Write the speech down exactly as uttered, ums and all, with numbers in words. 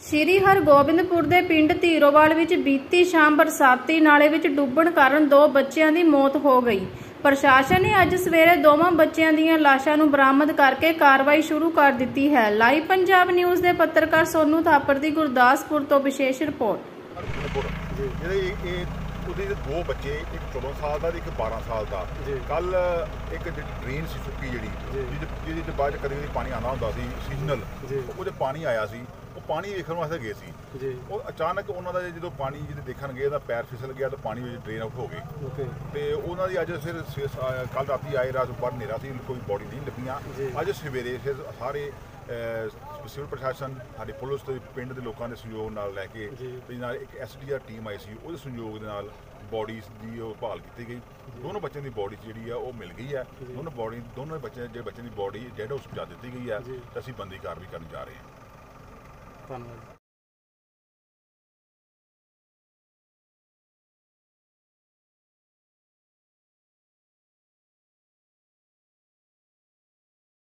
ਸ਼੍ਰੀ ਹਰਗੋਬਿੰਦਪੁਰ ਦੇ ਪਿੰਡ ਧੀਰੋਵਾਲ ਵਿੱਚ ਬੀਤੀ ਸ਼ਾਮ ਬਰਸਾਤੀ ਨਾਲੇ ਵਿੱਚ ਡੁੱਬਣ ਕਾਰਨ ਦੋ ਬੱਚਿਆਂ ਦੀ ਮੌਤ ਹੋ ਗਈ। ਪ੍ਰਸ਼ਾਸਨ ਨੇ ਅੱਜ ਸਵੇਰੇ ਦੋਵਾਂ ਬੱਚਿਆਂ ਦੀਆਂ ਲਾਸ਼ਾਂ ਨੂੰ ਬਰਾਮਦ ਕਰਕੇ ਕਾਰਵਾਈ ਸ਼ੁਰੂ ਕਰ ਦਿੱਤੀ ਹੈ। ਲਾਈਵ ਪੰਜਾਬ ਨਿਊਜ਼ ਦੇ ਪੱਤਰਕਾਰ ਸੋਨੂ ਥਾਪੜ ਦੀ ਗੁਰਦਾਸਪੁਰ ਤੋਂ ਵਿਸ਼ੇਸ਼ ਰਿਪੋर्ट। ਉਹਦੇ ਦੋ ਬੱਚੇ, ਇੱਕ चौदह ਸਾਲ ਦਾ ਤੇ ਇੱਕ बारह ਸਾਲ ਦਾ। ਕੱਲ ਇੱਕ ਡਰੇਨ ਸੀ ਸੁੱਕੀ ਜਿਹੜੀ ਜਿਹਦੇ ਤੇ ਬਾਅਦ ਕਦੇ ਕਦੇ ਪਾਣੀ ਆਉਂਦਾ ਹੁੰਦਾ ਸੀ ਸੀਜ਼ਨਲ, ਉਹਦੇ ਪਾਣੀ ਆਇਆ ਸੀ। ਉਹ ਪਾਣੀ ਵੇਖਣ ਵਾਸਤੇ ਗਏ ਸੀ। ਉਹ ਅਚਾਨਕ ਉਹਨਾਂ ਦਾ ਜਦੋਂ ਪਾਣੀ ਜਿਹਦੇ ਦੇਖਣ ਗਏ ਤਾਂ ਪੈਰ ਫਿਸਲ ਗਿਆ ਤਾਂ ਪਾਣੀ ਵਿੱਚ ਡਰੇਨ ਆਊਟ ਹੋ ਗਈ। ਤੇ ਉਹਨਾਂ ਦੀ ਅੱਜ ਫਿਰ ਕੱਲ ਰਾਤੀ ਆਏ, ਰਾਤ ਬਾਹਰ ਹਨੇਰਾ ਸੀ, ਕੋਈ ਬੋਡੀ ਨਹੀਂ ਲੱਭੀਆਂ। ਅੱਜ ਸਵੇਰੇ ਫਿਰ ਸਾਰੇ ਸਿਵਲ ਪ੍ਰਸ਼ਾਸਨ, ਸਾਡੀ ਪੁਲਿਸ ਤੇ ਪਿੰਡ ਦੇ ਲੋਕਾਂ ਦੇ ਸਹਿਯੋਗ ਨਾਲ ਲੈ ਕੇ ਤੇ ਨਾਲ ਇੱਕ ਐਸ ਡੀ ਆਰ ਟੀਮ ਆਈ ਸੀ, ਉਹਦੇ ਸਹਿਯੋਗ ਦੇ ਨਾਲ ਬੋਡੀਜ਼ ਦੀ ਉਹ ਭਾਲ ਕੀਤੀ ਗਈ। ਦੋਨੋਂ ਬੱਚਿਆਂ ਦੀ ਬੋਡੀ ਜਿਹੜੀ ਆ ਉਹ ਮਿਲ ਗਈ ਹੈ। ਦੋਨੋਂ ਬੋਡੀ ਦੋਨੋਂ ਬੱਚੇ ਜਿਹੜੇ ਬੱਚਿਆਂ ਦੀ ਬੋਡੀ ਡੈਡ ਹਾਊਸ ਪਹੁੰਚਾ ਦਿੱਤੀ ਗਈ ਹੈ ਤੇ ਅਸੀਂ ਬੰਦੀ ਕਾਰਵਾਈ ਕਰਨ ਜਾ ਰਹੇ ਹਾਂ। ਧੰਨਵਾਦ।